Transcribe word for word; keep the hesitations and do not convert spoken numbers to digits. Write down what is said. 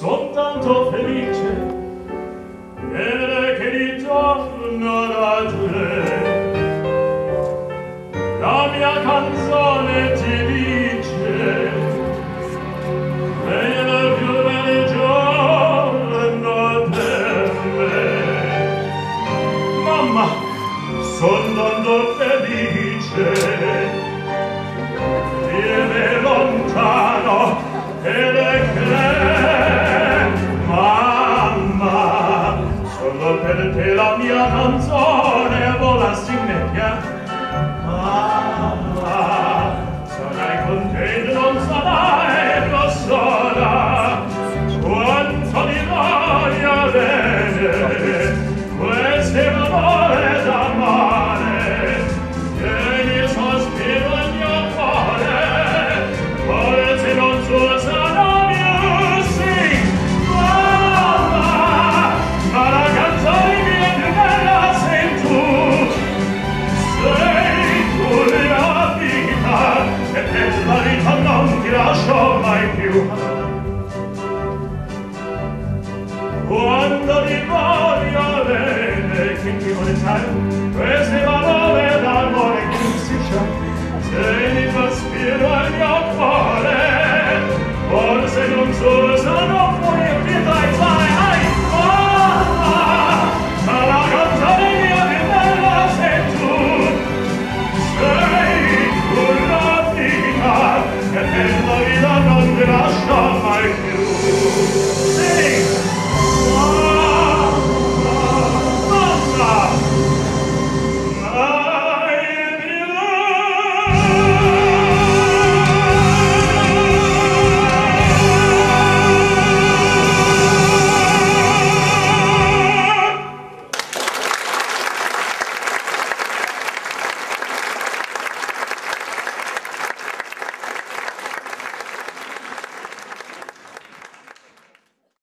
son tanto felice vedere che ritorno da te. La mia canzone ti dice lei è il più bel giorno per me. Mamma, son tanto felice, viene lontano ed è che mamma, solo per te la mia canzone vola signeria. Mamma, sarai contento, non sarai lo sola, quanto di noia vede queste parole d'amore, che mi sospiro il mio cuore, forse non so sarà più sì. Mamma, ma la canzone mia più bella sei tu, sei tu la vita, e per la vita non ti lascio mai più. Quando ti voglio bene, che ti vuole sai, queste